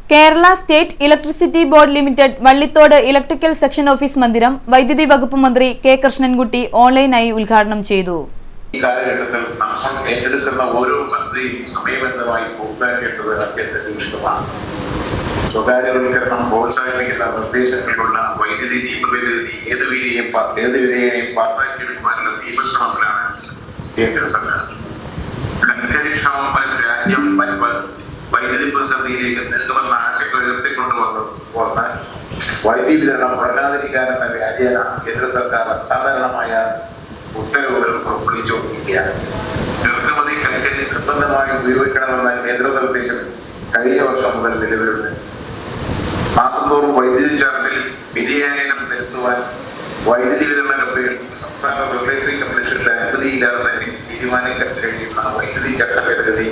Kerala state electricity board limited Vallithode electrical section office മന്ദിരം വൈദ്യുതി വകുപ്പ് മന്ത്രി കെ കൃഷ്ണൻകുട്ടി ഓൺലൈനായി ഉദ്ഘാടനം ചെയ്തു. ഈ കാലഘട്ടത്തിൽ നമ്മൾ ഏറ്റെടുക്കുന്ന ഓരോ പദ്ധതിയും സമയബന്ധമായി പൂർത്തിയാക്കേണ്ടത് അത്യന്താപേക്ഷിതമാണ്. സ്വകാര്യവൽക്കരണം പ്രോത്സാഹിപ്പിക്കുന്ന നിർദ്ദേശങ്ങളുള്ള വൈദ്യുതി നിയമഭേദഗതി ഏതുവിധേയം പാസാക്കിയെടുക്കുവാനുള്ള തീവ്രശ്രമത്തിലാണ് കേന്ദ്ര സർക്കാർ. കൽക്കരിക്ഷാമമായ രാജ്യം വൈദ്യുതി പ്രതിസന്ധിയിലേക്ക് നൽകുമെന്ന ആശങ്ക ഉയർത്തിക്കൊണ്ടുവന്ന വൈദ്യുതി വിതരണം മുടങ്ങാതിരിക്കാനെന്ന വ്യാജേന കേന്ദ്ര സർക്കാർ അസാധാരണമായ ഉത്തരവുകൾ പുറപ്പെടുവിച്ചുകൊണ്ടിരിക്കുകയാണ്. ഇറക്കുമതി കൽക്കരി നിർബന്ധമായി ഉപയോഗിക്കണമെന്ന കേന്ദ്ര നിർദ്ദേശം കഴിഞ്ഞ വർഷം മുതൽ നിലവിലുണ്ട്. മാസം തോറും വൈദ്യുതി ചാർജിൽ വ്യതിയാനം വരുത്തുവാൻ വൈദ്യുതി വിതരണ കമ്പനികൾ സംസ്ഥാന റെഗുലേറ്ററി കമ്മീഷന്റെ അനുമതിയില്ലാതെ തന്നെ തീരുമാനിക്കാൻ കഴിയുന്ന വൈദ്യുതി ചട്ട ഭേദഗതി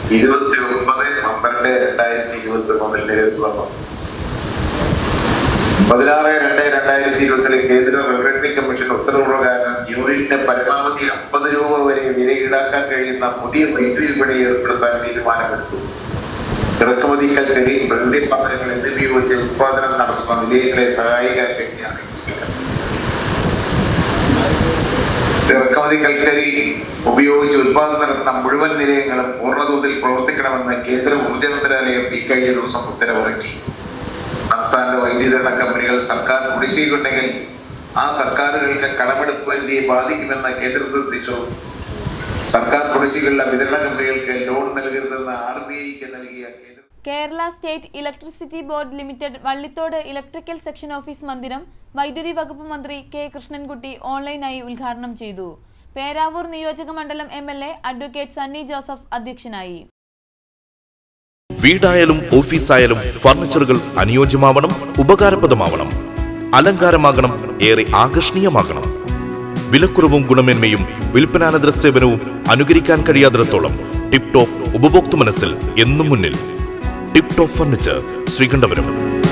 29/12/2021 നിലവിൽ വന്നു. 16/2/2020 കേന്ദ്ര റെഗുലേറ്ററി കമ്മീഷൻ ഉത്തരവ് പ്രകാരം യൂണിറ്റിന് പരമാവധി 50 രൂപ വരെ വില ഈടാക്കാൻ കഴിയുന്ന പുതിയ വൈദ്യുതി വിപണി ഏർപ്പെടുത്താൻ തീരുമാനമെടുത്തു. ഇറക്കുമതി കൽക്കരി, പ്രകൃതി പാത്രങ്ങൾ എന്നിവ ഉപയോഗിച്ച് ഉത്പാദനം നടത്തുന്ന നിലയങ്ങളെ സഹായിക്കാൻ കഴിയാണ്. ഇറക്കുമതി കൽക്കരി ഉപയോഗിച്ച് ഉത്പാദനം നടത്തുന്ന മുഴുവൻ നിലയങ്ങളും പൂർണ്ണതോതിൽ പ്രവർത്തിക്കണമെന്ന് കേന്ദ്ര ഊർജ്ജ മന്ത്രാലയം ഇക്കഴിഞ്ഞ ദിവസം ഉത്തരവിറക്കി. സംസ്ഥാന വൈദ്യുതി വിതരണ കമ്പനികൾ സർക്കാർ കുടിശ്ശികയുണ്ടെങ്കിൽ ആ സർക്കാരുകൾക്ക് കടമെടുപ്പ് പരിധിയെ ബാധിക്കുമെന്ന കേന്ദ്ര നിർദ്ദേശവും സർക്കാർ കുടിശ്ശികയുള്ള വിതരണ കമ്പനികൾക്ക് ലോൺ നൽകരുതെന്ന് RBIക്ക് നൽകിയ Kerala state electricity board limited Vallithode electrical section office മന്ദിരം വൈദ്യുതി വകുപ്പ് മന്ത്രി കെ കൃഷ്ണൻകുട്ടി ഓൺലൈനായി ഉദ്ഘാടനം ചെയ്തു. പേരാവൂർ നിയോജക മണ്ഡലം MLA അഡ്വക്കേറ്റ് സണ്ണി ജോസഫ് അധ്യക്ഷനായി. വീടായാലും ഓഫീസായാലും ഫർണിച്ചറുകൾ അനുയോജ്യമാവണം, ഉപകാരപ്രദമാവണം, അലങ്കാരമാകണം, ഏറെ ആകർഷണീയമാകണം. വിലക്കുറവും ഗുണമേന്മയും വിൽപ്പനാനന്തര സേവനവും അനുകരിക്കാൻ കഴിയാത്തിടത്തോളം ടിപ് ടോപ്പ് ഉപഭോക്തൃ മനസ്സിൽ എന്നും മുന്നിൽ. Tip top furniture, Sreekandapuram.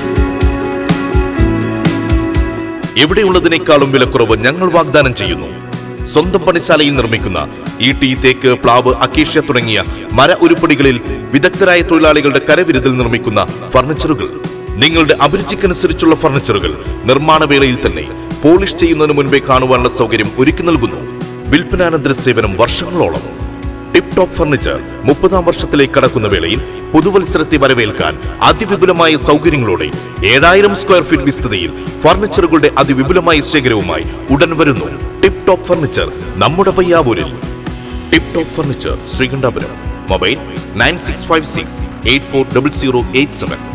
എവിടെയുള്ളതിനേക്കാളും വിലക്കുറവ് ഞങ്ങൾ വാഗ്ദാനം ചെയ്യുന്നു. സ്വന്തം പണിശാലയിൽ നിർമ്മിക്കുന്ന ഈട്ടി, തേക്ക്, പ്ലാവ്, അക്കേഷ്യ തുടങ്ങിയ മര ഉരുപ്പടികളിൽ വിദഗ്ധരായ തൊഴിലാളികളുടെ കരവിരുതിൽ നിർമ്മിക്കുന്ന ഫർണിച്ചറുകൾ. നിങ്ങളുടെ അഭിരുചിക്കനുസരിച്ചുള്ള ഫർണിച്ചറുകൾ നിർമ്മാണ വേളയിൽ തന്നെ പോളിഷ് ചെയ്യുന്നതിന് മുൻപേ കാണുവാനുള്ള സൗകര്യം ഒരുക്കി നൽകുന്നു. വിൽപ്പനാനന്തര സേവനം വർഷങ്ങളോളം. ടിപ് ടോപ്പ് ഫർണിച്ചർ 30ാം വർഷത്തിലേക്ക് കടക്കുന്ന വേളയിൽ പുതുവത്സരത്തെ വരവേൽക്കാൻ അതിവിപുലമായ സൗകര്യങ്ങളോടെ 7000 സ്ക്വയർ ഫീറ്റ് വിസ്തൃതിയിൽ ഫർണിച്ചറുകളുടെ അതിവിപുലമായ ശേഖരവുമായി ഉടൻ വരുന്നു. ടിപ് ടോപ്പ് ഫർണിച്ചർ, നമ്മുടെ പയ്യാവൂരിൽ. Tip top furniture, Sreekandapuram. Mobile 9656840087.